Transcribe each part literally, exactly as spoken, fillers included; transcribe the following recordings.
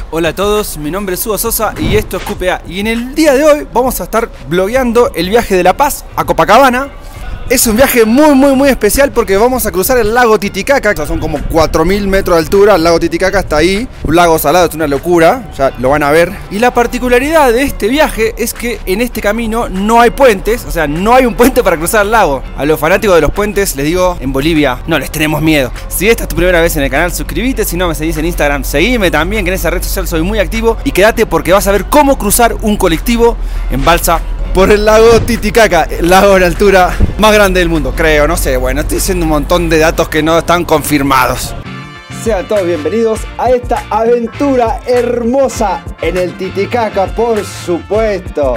Hola a todos, mi nombre es Hugo Sosa y esto es Q P A. Y en el día de hoy vamos a estar blogueando el viaje de La Paz a Copacabana. Es un viaje muy muy muy especial porque vamos a cruzar el lago Titicaca. O sea, son como cuatro mil metros de altura. El lago Titicaca está ahí. Un lago salado, es una locura. Ya lo van a ver. Y la particularidad de este viaje es que en este camino no hay puentes. O sea, no hay un puente para cruzar el lago. A los fanáticos de los puentes les digo, en Bolivia no les tenemos miedo. Si esta es tu primera vez en el canal, suscríbete. Si no me seguís en Instagram, seguime también, que en esa red social soy muy activo. Y quédate porque vas a ver cómo cruzar un colectivo en balsa por el lago Titicaca, el lago en altura más grande del mundo, creo, no sé. Bueno, estoy diciendo un montón de datos que no están confirmados. Sean todos bienvenidos a esta aventura hermosa en el Titicaca, por supuesto.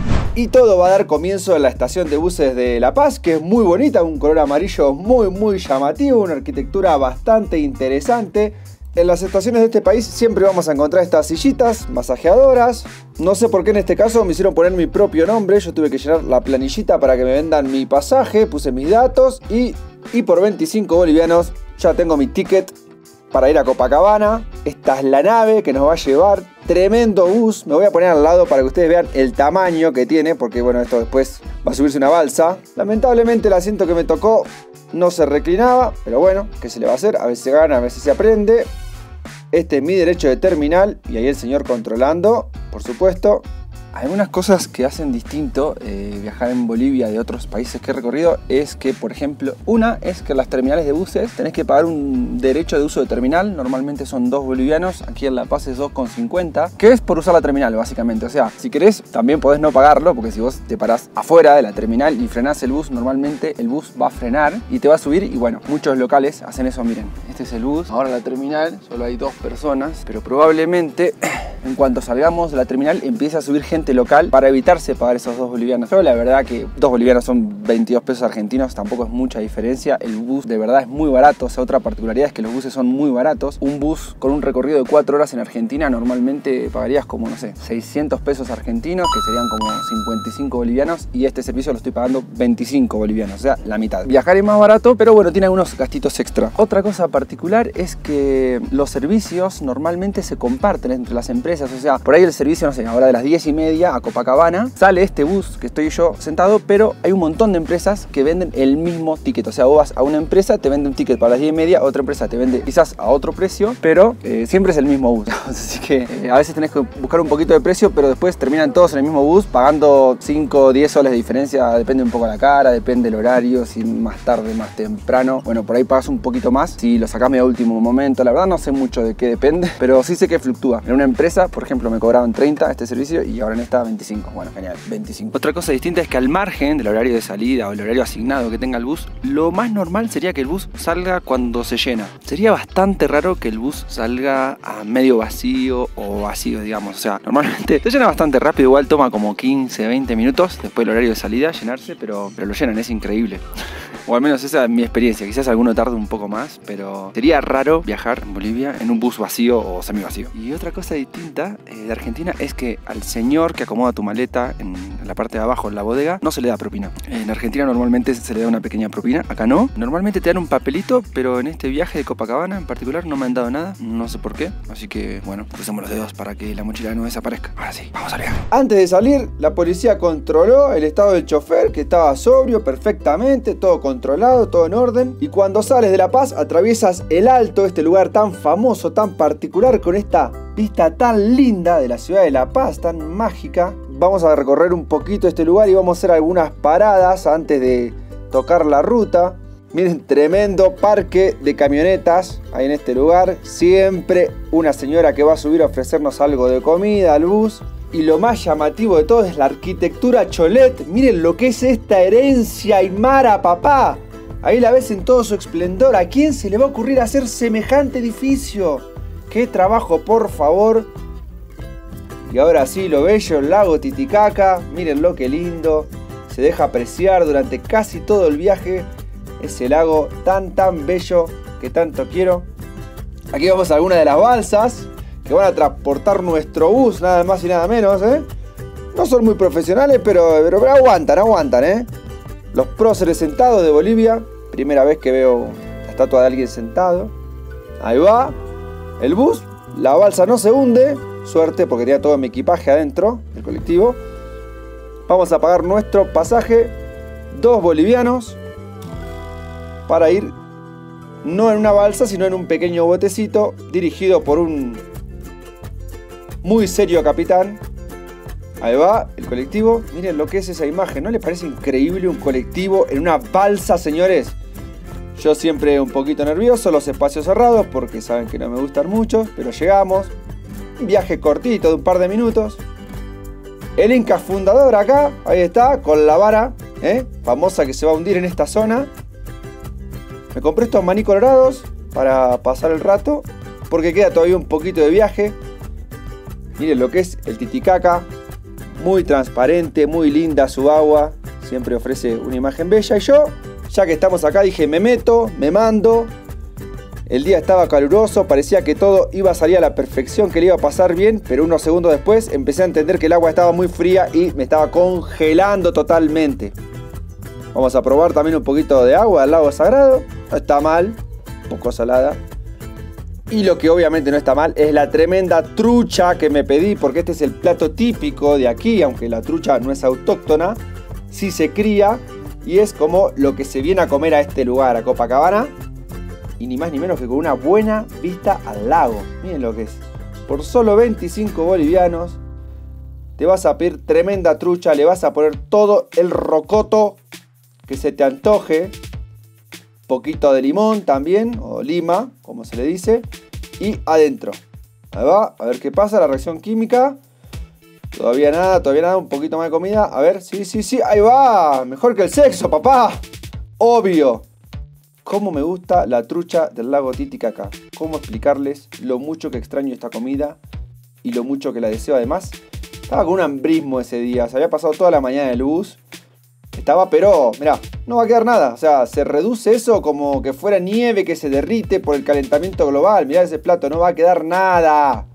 Y todo va a dar comienzo en la estación de buses de La Paz, que es muy bonita, un color amarillo muy muy llamativo, una arquitectura bastante interesante. En las estaciones de este país siempre vamos a encontrar estas sillitas masajeadoras. No sé por qué en este caso me hicieron poner mi propio nombre. Yo tuve que llenar la planillita para que me vendan mi pasaje. Puse mis datos y, y por veinticinco bolivianos ya tengo mi ticket para ir a Copacabana. Esta es la nave que nos va a llevar. Tremendo bus. Me voy a poner al lado para que ustedes vean el tamaño que tiene, porque bueno, esto después va a subirse una balsa. Lamentablemente el asiento que me tocó no se reclinaba, pero bueno, ¿qué se le va a hacer? A veces se gana, a veces se aprende. Este es mi derecho de terminal y ahí el señor controlando, por supuesto. Algunas cosas que hacen distinto eh, viajar en Bolivia de otros países que he recorrido es que, por ejemplo, una es que en las terminales de buses tenés que pagar un derecho de uso de terminal. Normalmente son dos bolivianos, aquí en La Paz es dos con cincuenta, que es por usar la terminal básicamente. O sea, si querés también podés no pagarlo, porque si vos te parás afuera de la terminal y frenás el bus, normalmente el bus va a frenar y te va a subir. Y bueno, muchos locales hacen eso. Miren, este es el bus, ahora la terminal, solo hay dos personas, pero probablemente en cuanto salgamos de la terminal empiece a subir gente local para evitarse pagar esos dos bolivianos. Pero la verdad que dos bolivianos son veintidós pesos argentinos, tampoco es mucha diferencia. El bus de verdad es muy barato. O sea, otra particularidad es que los buses son muy baratos. Un bus con un recorrido de cuatro horas en Argentina normalmente pagarías como, no sé, seiscientos pesos argentinos, que serían como cincuenta y cinco bolivianos, y este servicio lo estoy pagando veinticinco bolivianos, o sea, la mitad. Viajar es más barato, pero bueno, tiene algunos gastitos extra. Otra cosa particular es que los servicios normalmente se comparten entre las empresas. O sea, por ahí el servicio, no sé, ahora de las diez y media a Copacabana sale este bus que estoy yo sentado, pero hay un montón de empresas que venden el mismo ticket. O sea, vos vas a una empresa, te vende un ticket para las diez y media, otra empresa te vende quizás a otro precio, pero eh, siempre es el mismo bus. Así que eh, a veces tenés que buscar un poquito de precio, pero después terminan todos en el mismo bus pagando cinco o diez soles de diferencia. Depende un poco la cara, depende el horario, si más tarde, más temprano. Bueno, por ahí pagas un poquito más si lo sacás medio a último momento. La verdad no sé mucho de qué depende, pero sí sé que fluctúa. En una empresa, por ejemplo, me cobraban treinta este servicio y ahora en esta veinticinco. Bueno, genial, veinticinco. Otra cosa distinta es que al margen del horario de salida o el horario asignado que tenga el bus, lo más normal sería que el bus salga cuando se llena. Sería bastante raro que el bus salga a medio vacío o vacío, digamos. O sea, normalmente se llena bastante rápido, igual toma como quince, veinte minutos después del horario de salida llenarse, pero, pero lo llenan, es increíble. O al menos esa es mi experiencia. Quizás alguno tarde un poco más, pero sería raro viajar en Bolivia en un bus vacío o semi vacío. Y otra cosa distinta eh, de Argentina es que al señor que acomoda tu maleta en la parte de abajo, en la bodega, no se le da propina. En Argentina normalmente se le da una pequeña propina, acá no. Normalmente te dan un papelito, pero en este viaje de Copacabana en particular no me han dado nada, no sé por qué. Así que bueno, crucemos los dedos para que la mochila no desaparezca. Ahora sí, vamos a viajar. Antes de salir, la policía controló el estado del chofer, que estaba sobrio perfectamente, todo controlado, todo en orden. Y cuando sales de La Paz, atraviesas el Alto, este lugar tan famoso, tan particular, con esta vista tan linda de la ciudad de La Paz, tan mágica. Vamos a recorrer un poquito este lugar y vamos a hacer algunas paradas antes de tocar la ruta. Miren, tremendo parque de camionetas ahí en este lugar. Siempre una señora que va a subir a ofrecernos algo de comida al bus. Y lo más llamativo de todo es la arquitectura cholet. Miren lo que es esta herencia aymara, papá. Ahí la ves en todo su esplendor. ¿A quién se le va a ocurrir hacer semejante edificio? ¡Qué trabajo, por favor! Y ahora sí, lo bello, el lago Titicaca. Miren lo que lindo. Se deja apreciar durante casi todo el viaje ese lago tan tan bello que tanto quiero. Aquí vamos a alguna de las balsas que van a transportar nuestro bus, nada más y nada menos, ¿eh? No son muy profesionales, pero, pero, pero aguantan, aguantan, ¿eh? Los próceres sentados de Bolivia. Primera vez que veo la estatua de alguien sentado. Ahí va. El bus La balsa no se hunde, suerte porque tenía todo mi equipaje adentro del colectivo. Vamos a pagar nuestro pasaje, dos bolivianos, para ir no en una balsa, sino en un pequeño botecito dirigido por un muy serio capitán. Ahí va el colectivo. Miren lo que es esa imagen. ¿No les parece increíble un colectivo en una balsa, señores? Yo siempre un poquito nervioso, los espacios cerrados, porque saben que no me gustan mucho, pero llegamos. Un viaje cortito de un par de minutos. El Inca fundador acá, ahí está, con la vara, ¿eh? famosa que se va a hundir en esta zona. Me compré estos maní colorados para pasar el rato, porque queda todavía un poquito de viaje. Miren lo que es el Titicaca. Muy transparente, muy linda su agua. Siempre ofrece una imagen bella. Y yo, ya que estamos acá, dije, me meto, me mando. El día estaba caluroso, parecía que todo iba a salir a la perfección, que le iba a pasar bien, pero unos segundos después empecé a entender que el agua estaba muy fría y me estaba congelando totalmente. Vamos a probar también un poquito de agua del lago Sagrado. No está mal, un poco salada. Y lo que obviamente no está mal es la tremenda trucha que me pedí, porque este es el plato típico de aquí, aunque la trucha no es autóctona, sí se cría y es como lo que se viene a comer a este lugar, a Copacabana. Y ni más ni menos que con una buena vista al lago. Miren lo que es. Por solo veinticinco bolivianos te vas a pedir tremenda trucha. Le vas a poner todo el rocoto que se te antoje. Poquito de limón también, o lima, como se le dice. Y adentro. Ahí va, a ver qué pasa, la reacción química. Todavía nada, todavía nada, un poquito más de comida. A ver, sí, sí, sí, ahí va. Mejor que el sexo, papá. Obvio. Cómo me gusta la trucha del lago Titicaca. Cómo explicarles lo mucho que extraño esta comida y lo mucho que la deseo. Además, estaba con un hambrismo ese día. Se había pasado toda la mañana en el bus. Estaba, pero, mirá, no va a quedar nada. O sea, se reduce eso como que fuera nieve que se derrite por el calentamiento global. Mirá ese plato, no va a quedar nada.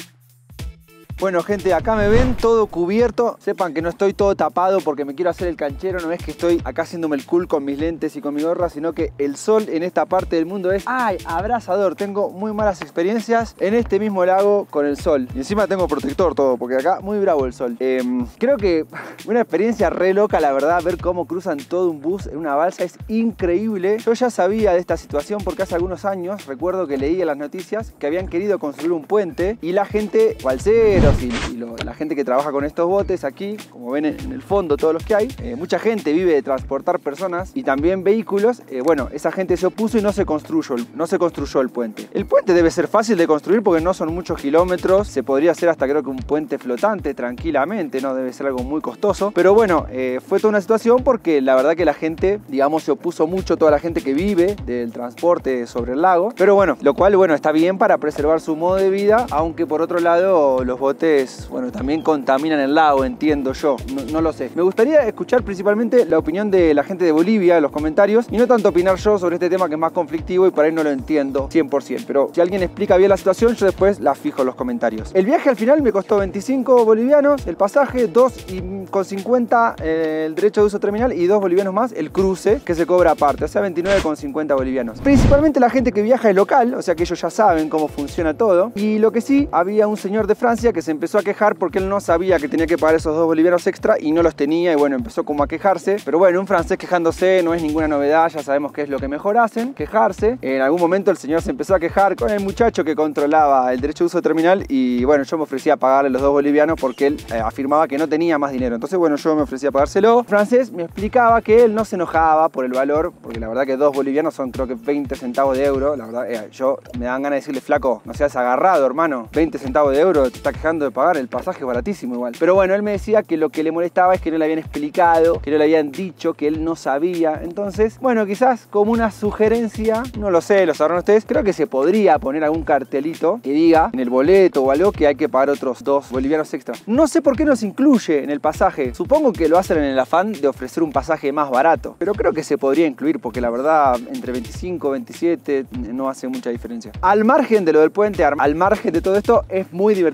Bueno, gente, acá me ven todo cubierto. Sepan que no estoy todo tapado porque me quiero hacer el canchero. No es que estoy acá haciéndome el cool con mis lentes y con mi gorra, sino que el sol en esta parte del mundo es ¡ay! Abrasador. Tengo muy malas experiencias en este mismo lago con el sol. Y encima tengo protector todo, porque acá muy bravo el sol. Eh, creo que una experiencia re loca, la verdad, ver cómo cruzan todo un bus en una balsa es increíble. Yo ya sabía de esta situación porque hace algunos años, recuerdo que leí en las noticias que habían querido construir un puente y la gente, balseros y, y lo, la gente que trabaja con estos botes aquí, como ven en el fondo todos los que hay, eh, mucha gente vive de transportar personas y también vehículos. Eh, bueno, esa gente se opuso y no se construyó, no se construyó el puente. El puente debe ser fácil de construir porque no son muchos kilómetros, se podría hacer hasta creo que un puente flotante tranquilamente, no debe ser algo muy costoso, pero bueno, eh, fue toda una situación porque la verdad que la gente, digamos, se opuso mucho, toda la gente que vive del transporte sobre el lago, pero bueno, lo cual, bueno, está bien para preservar su modo de vida, aunque por otro lado los botes, bueno, también contaminan el lago, entiendo yo, no, no lo sé. Me gustaría escuchar principalmente la opinión de la gente de Bolivia en los comentarios y no tanto opinar yo sobre este tema que es más conflictivo y por ahí no lo entiendo cien por ciento, pero si alguien explica bien la situación, yo después la fijo en los comentarios. El viaje al final me costó veinticinco bolivianos, el pasaje, dos con cincuenta eh, el derecho de uso terminal y dos bolivianos más el cruce que se cobra aparte, o sea veintinueve con cincuenta bolivianos. Principalmente la gente que viaja es local, o sea que ellos ya saben cómo funciona todo, y lo que sí, había un señor de Francia que se empezó a quejar porque él no sabía que tenía que pagar esos dos bolivianos extra y no los tenía y bueno, empezó como a quejarse, pero bueno, un francés quejándose no es ninguna novedad, ya sabemos qué es lo que mejor hacen, quejarse. En algún momento el señor se empezó a quejar con el muchacho que controlaba el derecho de uso terminal y bueno, yo me ofrecía a pagarle los dos bolivianos porque él eh, afirmaba que no tenía más dinero, entonces bueno, yo me ofrecía a pagárselo. El francés me explicaba que él no se enojaba por el valor, porque la verdad que dos bolivianos son creo que veinte centavos de euro, la verdad, eh, yo me dan ganas de decirle, flaco, no seas agarrado, hermano, veinte centavos de euro, te está quejando de pagar el pasaje baratísimo igual. Pero bueno, él me decía que lo que le molestaba es que no le habían explicado, que no le habían dicho, que él no sabía. Entonces, bueno, quizás como una sugerencia, no lo sé, lo sabrán ustedes, creo que se podría poner algún cartelito que diga en el boleto o algo que hay que pagar otros dos bolivianos extra. No sé por qué no se incluye en el pasaje. Supongo que lo hacen en el afán de ofrecer un pasaje más barato, pero creo que se podría incluir porque la verdad entre veinticinco, veintisiete no hace mucha diferencia. Al margen de lo del puente, al margen de todo esto, es muy divertida la experiencia.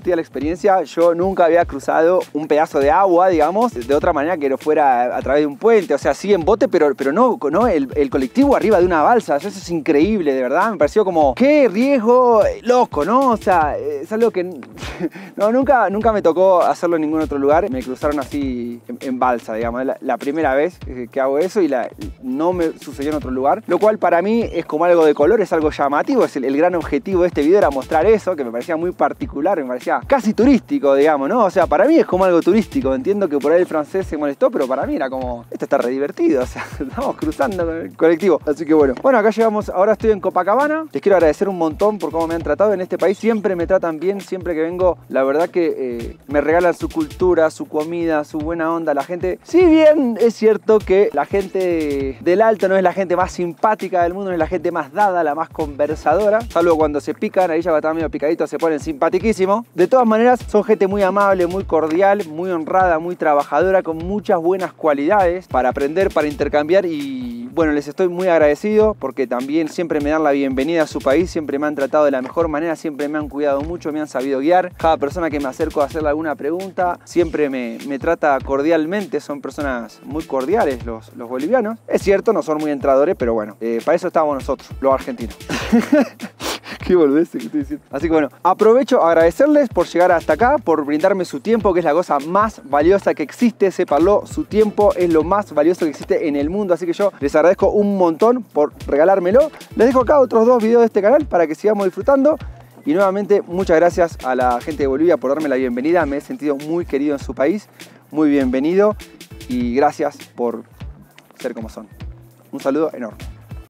experiencia. Yo nunca había cruzado un pedazo de agua, digamos, de otra manera que no fuera a través de un puente. O sea, sí en bote, pero, pero no, no el, el colectivo arriba de una balsa. Eso es increíble, de verdad. Me pareció como, qué riesgo loco, ¿no? O sea, es algo que no, nunca, nunca me tocó hacerlo en ningún otro lugar. Me cruzaron así en, en balsa, digamos. La, la primera vez que hago eso y la, no me sucedió en otro lugar. Lo cual para mí es como algo de color, es algo llamativo. Es el, el gran objetivo de este video era mostrar eso, que me parecía muy particular, me parecía casi turístico, digamos, ¿no? O sea, para mí es como algo turístico. Entiendo que por ahí el francés se molestó, pero para mí era como, esto está re divertido. O sea, estamos cruzando con el colectivo. Así que bueno. Bueno, acá llegamos, ahora estoy en Copacabana. Les quiero agradecer un montón por cómo me han tratado en este país. Siempre me tratan bien, siempre que vengo. La verdad que eh, me regalan su cultura, su comida, su buena onda. La gente, si bien es cierto que la gente del Alto no es la gente más simpática del mundo, no es la gente más dada, la más conversadora, salvo cuando se pican, ahí ya va a estar medio picadito, se ponen simpatiquísimos. De todas maneras, son gente muy amable, muy cordial, muy honrada, muy trabajadora, con muchas buenas cualidades para aprender, para intercambiar. Y bueno, les estoy muy agradecido porque también siempre me dan la bienvenida a su país, siempre me han tratado de la mejor manera, siempre me han cuidado mucho, me han sabido guiar. Cada persona que me acerco a hacerle alguna pregunta siempre me, me trata cordialmente, son personas muy cordiales los, los bolivianos. Es cierto, no son muy entradores, pero bueno, eh, para eso estamos nosotros, los argentinos. Qué boludez que estoy diciendo. Así que bueno, aprovecho a agradecerles por llegar hasta acá, por brindarme su tiempo, que es la cosa más valiosa que existe. Sépanlo, su tiempo es lo más valioso que existe en el mundo. Así que yo les agradezco un montón por regalármelo. Les dejo acá otros dos videos de este canal para que sigamos disfrutando. Y nuevamente, muchas gracias a la gente de Bolivia por darme la bienvenida. Me he sentido muy querido en su país, muy bienvenido. Y gracias por ser como son. Un saludo enorme.